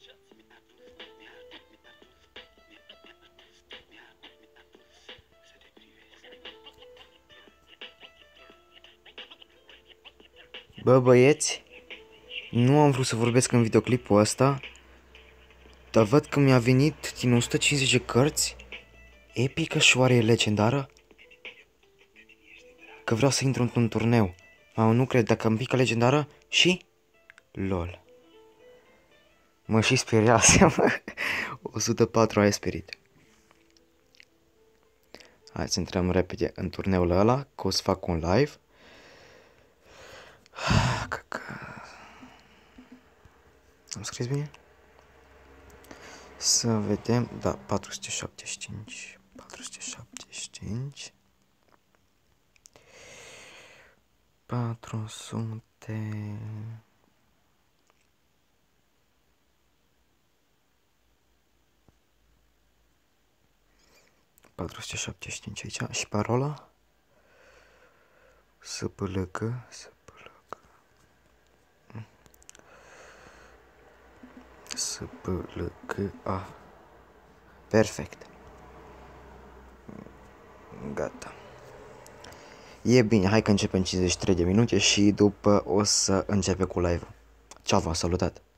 Bă, băieți, nu am vrut să vorbesc în videoclipul ăsta, dar văd că mi-a venit din 150 de cărți epică și oare e legendară? Că vreau să intru într-un turneu. Mamă, nu cred, dacă îmi pică legendară și... LOL. Mă și speriasem. 104 a sperit. Hai să intrăm repede în turneul ăla, că o să fac un live. Am scris bine? Să vedem, da, 475, 475, 400... ...475 aici și parola SPLK, SPLK-A. Perfect. Gata. E bine, hai că începem 53 de minute și după o să începe cu live-ul. Ciao, v-am salutat!